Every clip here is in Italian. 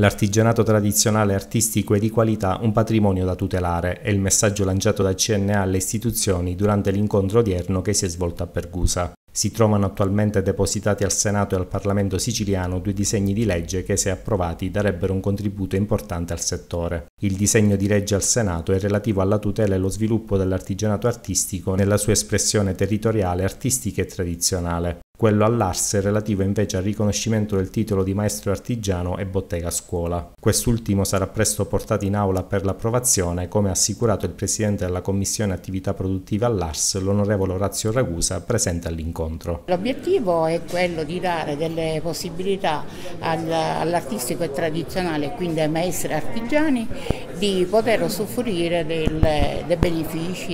L'artigianato tradizionale, artistico e di qualità un patrimonio da tutelare, è il messaggio lanciato da CNA alle istituzioni durante l'incontro odierno che si è svolto a Pergusa. Si trovano attualmente depositati al Senato e al Parlamento siciliano due disegni di legge che, se approvati, darebbero un contributo importante al settore. Il disegno di legge al Senato è relativo alla tutela e allo sviluppo dell'artigianato artistico nella sua espressione territoriale, artistica e tradizionale. Quello all'Ars è relativo invece al riconoscimento del titolo di maestro artigiano e bottega scuola. Quest'ultimo sarà presto portato in aula per l'approvazione, come ha assicurato il presidente della Commissione Attività Produttive all'Ars, l'onorevole Orazio Ragusa, presente all'incontro. L'obiettivo è quello di dare delle possibilità all'artistico e tradizionale, quindi ai maestri artigiani, di poter usufruire dei benefici,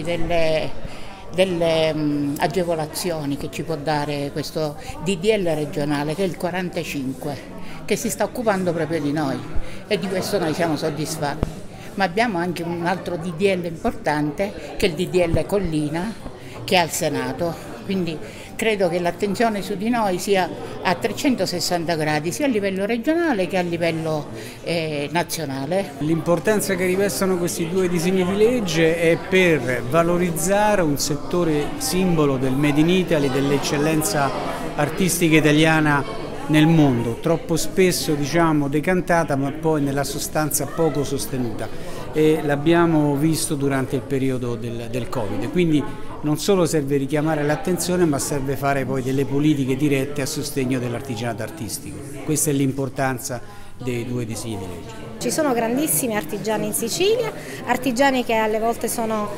delle agevolazioni che ci può dare questo DDL regionale, che è il 45, che si sta occupando proprio di noi, e di questo noi siamo soddisfatti. Ma abbiamo anche un altro DDL importante, che è il DDL Collina, che è al Senato, quindi credo che l'attenzione su di noi sia a 360 gradi, sia a livello regionale che a livello nazionale. L'importanza che rivestono questi due disegni di legge è per valorizzare un settore simbolo del Made in Italy, dell'eccellenza artistica italiana nel mondo, troppo spesso decantata, ma poi nella sostanza poco sostenuta, e l'abbiamo visto durante il periodo del Covid. Quindi non solo serve richiamare l'attenzione, ma serve fare poi delle politiche dirette a sostegno dell'artigianato artistico. Questa è l'importanza dei due disegni di legge. Ci sono grandissimi artigiani in Sicilia, artigiani che alle volte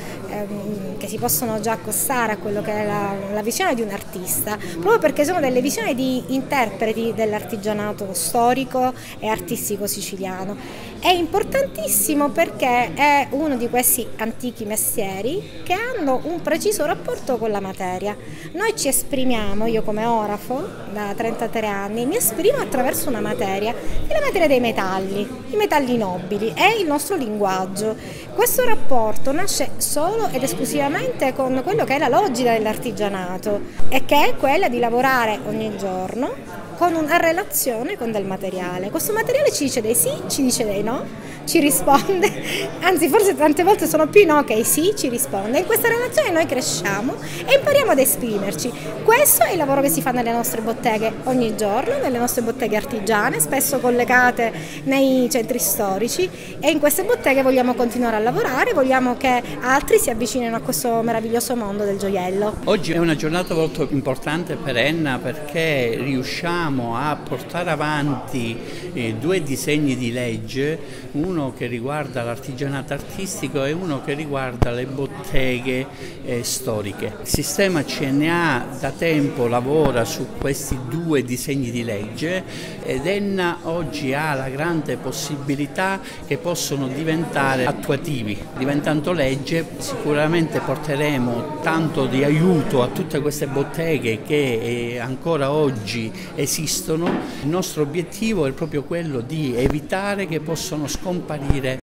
che si possono già accostare a quello che è la visione di un artista, proprio perché sono delle visioni di interpreti dell'artigianato storico e artistico siciliano. È importantissimo perché è uno di questi antichi mestieri che hanno un preciso rapporto con la materia. Noi ci esprimiamo, io come orafo da 33 anni mi esprimo attraverso una materia, che è la materia dei metalli, i metalli nobili, è il nostro linguaggio. Questo rapporto nasce solo ed esclusivamente con quello che è la logica dell'artigianato, e che è quella di lavorare ogni giorno con una relazione con del materiale. Questo materiale ci dice dei sì, ci dice dei no, ci risponde, anzi forse tante volte sono più i no che i sì, ci risponde. In questa relazione noi cresciamo e impariamo ad esprimerci. Questo è il lavoro che si fa nelle nostre botteghe ogni giorno, nelle nostre botteghe artigiane, spesso collegate nei centri storici, e in queste botteghe vogliamo continuare a lavorare, vogliamo che altri si avvicinino a questo meraviglioso mondo del gioiello. Oggi è una giornata molto importante per Enna, perché riusciamo a portare avanti due disegni di legge, uno che riguarda l'artigianato artistico e uno che riguarda le botteghe storiche. Il sistema CNA da tempo lavora su questi due disegni di legge, ed Enna oggi ha la grande possibilità che possono diventare attuativi. Diventando legge sicuramente porteremo tanto di aiuto a tutte queste botteghe che ancora oggi esistono. Il nostro obiettivo è proprio quello di evitare che possano scomparire